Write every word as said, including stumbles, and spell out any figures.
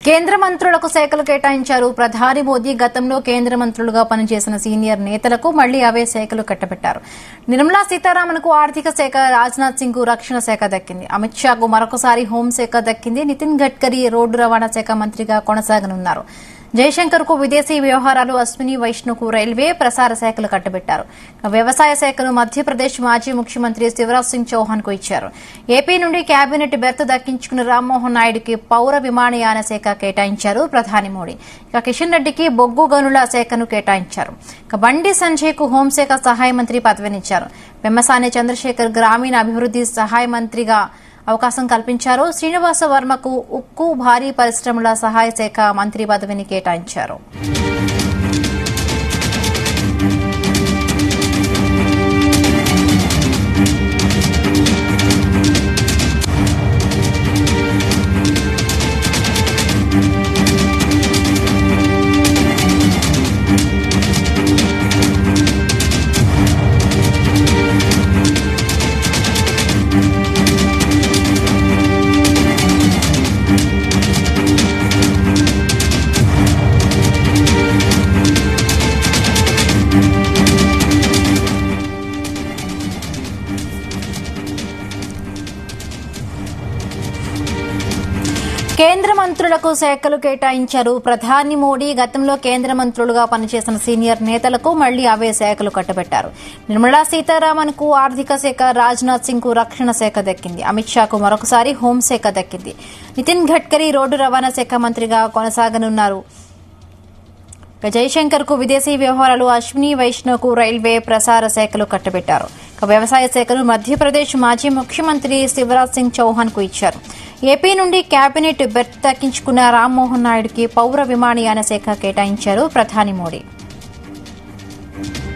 కేంద్ర మంత్రులకు శాఖలు కేటాయించారు. ప్రధాని మోదీ గతంలో కేంద్ర మంత్రులుగా పనిచేసిన సీనియర్ నేతలకు మళ్లీ అవే శాఖలు కట్టబెట్టారు. నిర్మలా సీతారామన్కు ఆర్థిక శాఖ, రాజ్నాథ్ సింగ్ కు రక్షణ శాఖ దక్కింది. అమిత్ షాకు మరొకసారి హోంశాఖ దక్కింది. నితిన్ గడ్కరీ రోడ్డు రవాణా శాఖ మంత్రిగా కొనసాగనున్నారు. జయశంకర్ కు విదేశీ వ్యవహారాలు, అశ్విని వైష్ణవ్కు రైల్వే, ప్రసార శాఖలు కట్టబెట్టారు. వ్యవసాయ శాఖను మధ్యప్రదేశ్ మాజీ ముఖ్యమంత్రి శివరాజ్ సింగ్ చౌహాన్ కు ఇచ్చారు. ఏపీ నుండి కేబినెట్ బెర్త్ దక్కించుకున్న రామ్మోహన్ నాయుడుకి పౌర విమానయాన శాఖ కేటాయించారు ప్రధాని మోడీ. ఇక కిషన్ రెడ్డికి బొగ్గు గనుల శాఖను కేటాయించారు. ఇక బండి సంజయ్ కు హోంశాఖ సహాయ మంత్రి పదవినిచ్చారు. పెమ్మసాని చంద్రశేఖర్ గ్రామీణ అభివృద్ది సహాయ మంత్రిగా అవకాశం కల్పించారు. శ్రీనివాస వర్మకు ఉక్కు, భారీ పరిశ్రమల సహాయ శాఖ మంత్రి పదవిని కేటాయించారు. కేంద్ర మంత్రులకు శాఖలు కేటాయించారు. ప్రధాని మోడీ గతంలో కేంద్ర మంత్రులుగా పనిచేసిన సీనియర్ నేతలకు మళ్లీ అవే శాఖలు కట్టబెట్టారు. నిర్మలా సీతారామన్ కు ఆర్థిక శాఖ, రాజ్నాథ్ సింగ్ కు రక్షణ శాఖ దక్కింది. అమిత్ షాకు మరొకసారి హోంశాఖ దక్కింది. నితిన్ గడ్కరీ రోడ్డు రవాణా శాఖ మంత్రిగా కొనసాగనున్నారు. జయశంకర్ కు విదేశీ వ్యవహారాలు, అశ్విని వైష్ణవ్కు రైల్వే, ప్రసార శాఖలు కట్టబెట్టారు. వ్యవసాయ శాఖను మధ్యప్రదేశ్ మాజీ ముఖ్యమంత్రి శివరాజ్ సింగ్ చౌహాన్ కు ఇచ్చారు. ఏపీ నుండి కేబినెట్ బెర్త్ దక్కించుకున్న రామ్మోహన్ నాయుడుకి పౌర విమానయాన శాఖ కేటాయించారు ప్రధాని మోడీ.